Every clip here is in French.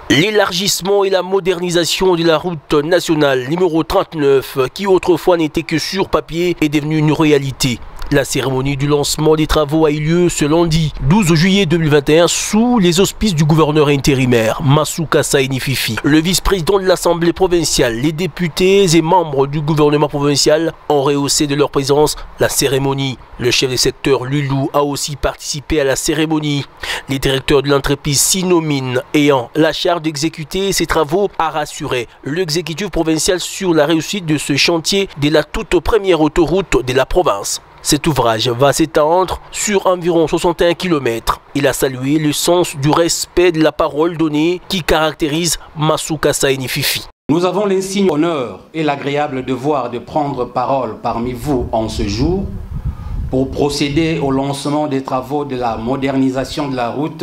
L'élargissement et la modernisation de la route nationale numéro 39, qui autrefois n'était que sur papier, est devenue une réalité. La cérémonie du lancement des travaux a eu lieu ce lundi 12 juillet 2021 sous les auspices du gouverneur intérimaire Masuka Saini Fifi. Le vice-président de l'Assemblée provinciale, les députés et membres du gouvernement provincial ont rehaussé de leur présence la cérémonie. Le chef de secteur Lulou a aussi participé à la cérémonie. Les directeurs de l'entreprise Sinomine ayant la charge d'exécuter ces travaux a rassuré l'exécutif provincial sur la réussite de ce chantier de la toute première autoroute de la province. Cet ouvrage va s'étendre sur environ 61 km. Il a salué le sens du respect de la parole donnée qui caractérise Masuka Saini Fifi. Nous avons l'insigne honneur et l'agréable devoir de prendre parole parmi vous en ce jour pour procéder au lancement des travaux de la modernisation de la route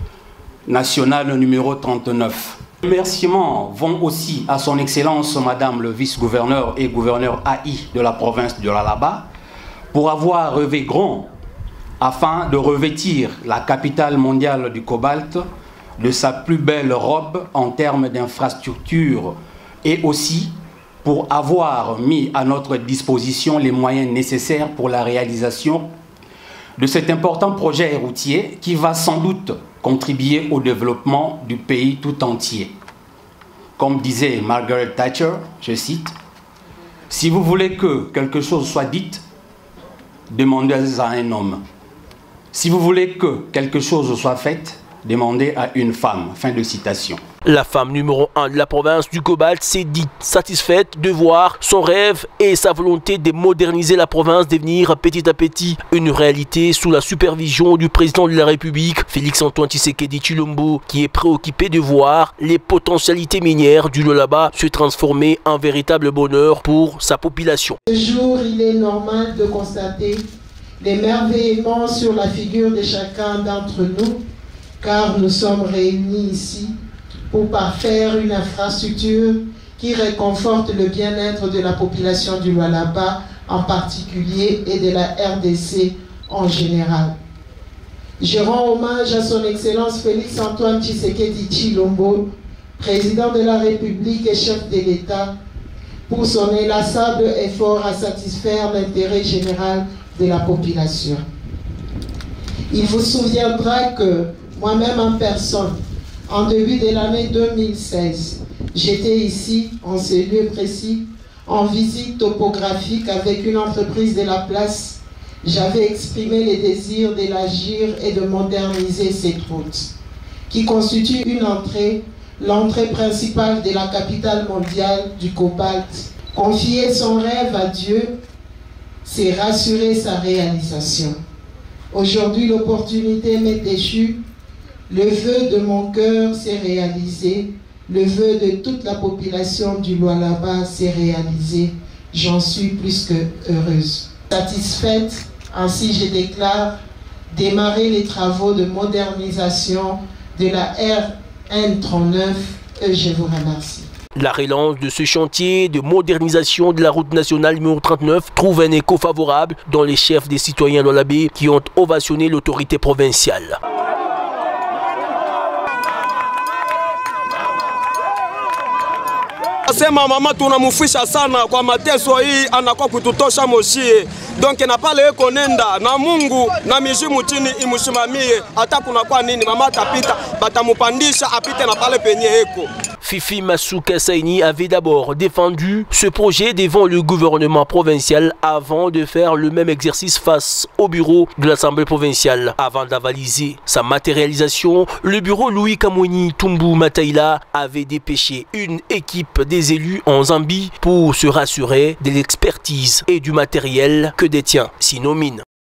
nationale numéro 39. Les remerciements vont aussi à son Excellence Madame le vice-gouverneur et gouverneur AI de la province de l'Alaba pour avoir rêvé grand afin de revêtir la capitale mondiale du cobalt de sa plus belle robe en termes d'infrastructures et aussi pour avoir mis à notre disposition les moyens nécessaires pour la réalisation de cet important projet routier qui va sans doute contribuer au développement du pays tout entier. Comme disait Margaret Thatcher, je cite, « Si vous voulez que quelque chose soit dit, demandez à un homme. Si vous voulez que quelque chose soit fait, demandez à une femme. » Fin de citation. La femme numéro 1 de la province du Cobalt s'est dit satisfaite de voir son rêve et sa volonté de moderniser la province devenir petit à petit une réalité sous la supervision du président de la République, Félix-Antoine Tshisekedi Tshilombo, qui est préoccupé de voir les potentialités minières du Lualaba se transformer en véritable bonheur pour sa population. Ce jour, il est normal de constater l'émerveillement sur la figure de chacun d'entre nous, car nous sommes réunis ici pour parfaire une infrastructure qui réconforte le bien-être de la population du Lualaba en particulier et de la RDC en général. Je rends hommage à son Excellence Félix-Antoine Tshisekedi Tshilombo, président de la République et chef de l'État, pour son inlassable effort à satisfaire l'intérêt général de la population. Il vous souviendra que moi-même en personne, en début de l'année 2016, j'étais ici, en ce lieu précis, en visite topographique avec une entreprise de la place. J'avais exprimé le désir d'élargir et de moderniser cette route, qui constitue une entrée, l'entrée principale de la capitale mondiale du cobalt. Confier son rêve à Dieu, c'est rassurer sa réalisation. Aujourd'hui, l'opportunité m'est échue. Le vœu de mon cœur s'est réalisé, le vœu de toute la population du Lualaba s'est réalisé. J'en suis plus que heureuse. Satisfaite, ainsi je déclare démarrer les travaux de modernisation de la RN39 et je vous remercie. La relance de ce chantier de modernisation de la route nationale numéro 39 trouve un écho favorable dans les chefs des citoyens lualabais qui ont ovationné l'autorité provinciale. Sema mama tunamufisha sana kwa mateso hii anakuwa kututosha moshie. Donc na pale eko nenda na Mungu na mizimu chini imushimamie hata kuna kwa nini mama atapita batamupandisha apite na pale penye eko. Fifi Masuka Saini avait d'abord défendu ce projet devant le gouvernement provincial avant de faire le même exercice face au bureau de l'Assemblée provinciale. Avant d'avaliser sa matérialisation, le bureau Louis Kamweni Tumbu Mataïla avait dépêché une équipe des élus en Zambie pour se rassurer de l'expertise et du matériel que détient Sinomine.